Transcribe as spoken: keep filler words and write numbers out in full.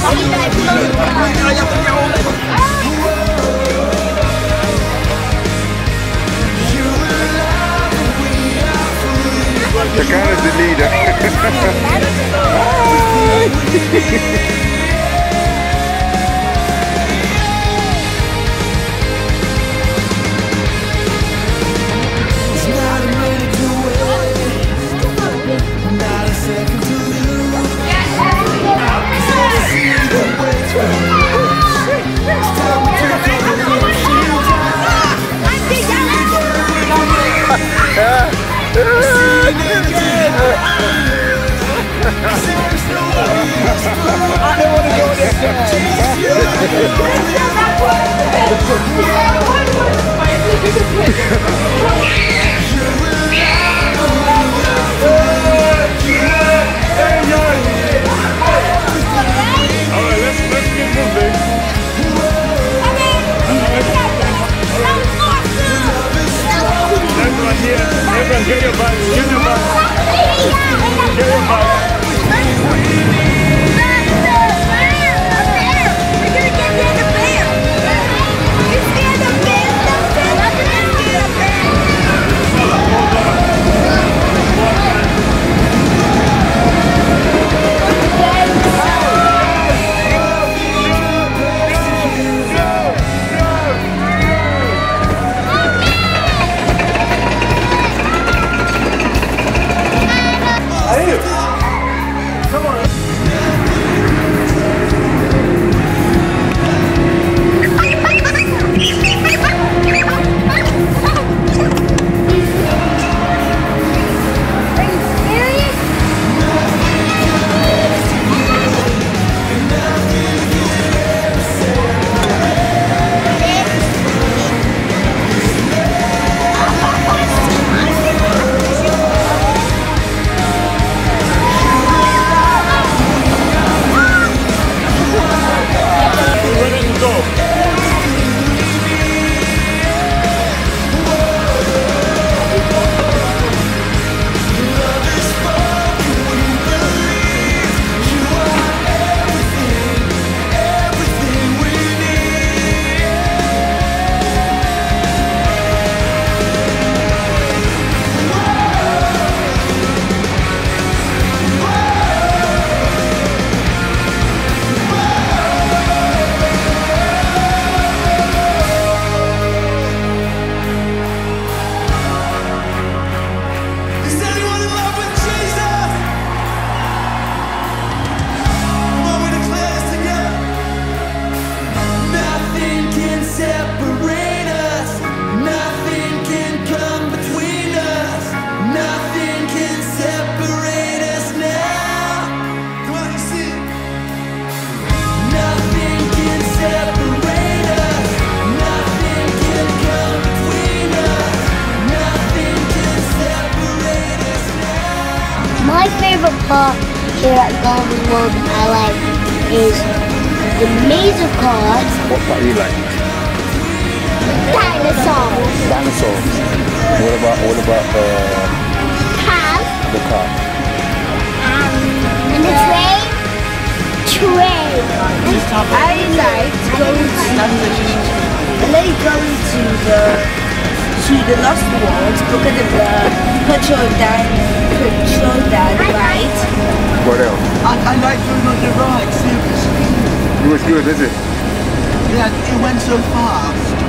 Takana's the leader. I don't want to go this Alright, let's let's get moving. Everyone here, everyone get your bags, get your bags. Get your bags. My favorite part here at Garden World I like is the maze of cars. What part do you like? Dinosaurs. Dinosaurs. What about what about the Cars. the car? Um, and the train. Train. I like going to I like going to the to the Lost World because of the Patrol Dan Patrol Dan ride. What else? I, I like going on the ride, seriously. It was good, is it? Yeah, it went so fast.